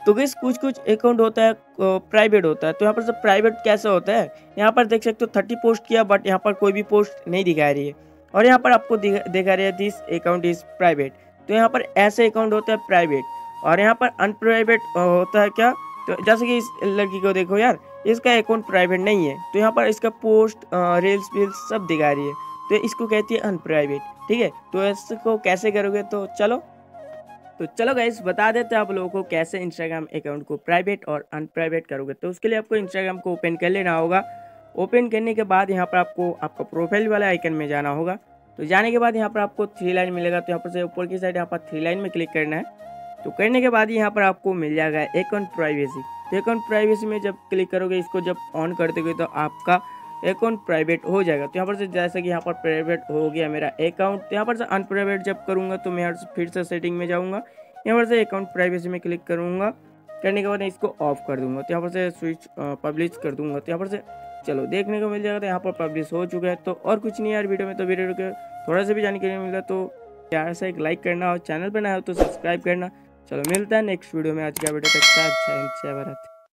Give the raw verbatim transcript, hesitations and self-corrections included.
तो गाइस कुछ कुछ अकाउंट होता है प्राइवेट होता है। तो यहाँ पर सब प्राइवेट कैसे होता है, यहाँ पर देख सकते हो थर्टी पोस्ट किया बट यहाँ पर कोई भी पोस्ट नहीं दिखा रही है, और यहाँ पर आपको दिखा रही है दिस अकाउंट इज प्राइवेट। तो यहाँ पर ऐसे अकाउंट होता है प्राइवेट, और यहाँ पर अनप्राइवेट होता है क्या, तो जैसे कि इस लड़की को देखो यार, इसका अकाउंट प्राइवेट नहीं है, तो यहाँ पर इसका पोस्ट रील्स वील्स सब दिखा रही है, तो इसको कहती है अनप्राइवेट। ठीक है, तो इसको कैसे करोगे, तो चलो तो चलो गाइस बता देते हैं आप लोगों को कैसे इंस्टाग्राम अकाउंट को प्राइवेट और अनप्राइवेट करोगे। तो उसके लिए आपको इंस्टाग्राम को ओपन कर लेना होगा। ओपन करने के बाद यहाँ पर आपको आपका प्रोफाइल वाले आइकन में जाना होगा। तो जाने के बाद यहाँ पर आपको थ्री लाइन मिलेगा, तो यहाँ पर से ऊपर की साइड यहाँ पर थ्री लाइन में क्लिक करना है। तो करने के बाद यहाँ पर आपको मिल जाएगा अकाउंट प्राइवेसी। तो अकाउंट प्राइवेसी में जब क्लिक करोगे, इसको जब ऑन कर दोगे तो आपका अकाउंट प्राइवेट हो जाएगा। तो यहाँ पर से जैसे कि यहाँ पर प्राइवेट हो गया मेरा अकाउंट, तो यहाँ पर से अनप्राइवेट जब करूँगा तो मैं फिर से सेटिंग में जाऊँगा, यहाँ पर से अकाउंट प्राइवेसी में क्लिक करूँगा। करने के बाद इसको ऑफ कर दूँगा, तो यहाँ पर से स्विच पब्लिश कर दूँगा। तो यहाँ पर से चलो देखने को मिल जाएगा, तो यहाँ पर पब्लिश हो चुका है। तो और कुछ नहीं यार वीडियो में, तो वीडियो के थोड़ा सा भी जानकारी मिला तो प्यार से एक लाइक करना, और चैनल पर नया हो तो सब्सक्राइब करना। चलो मिलता है नेक्स्ट वीडियो में। आज का वीडियो तक जय हिंद जय भारत।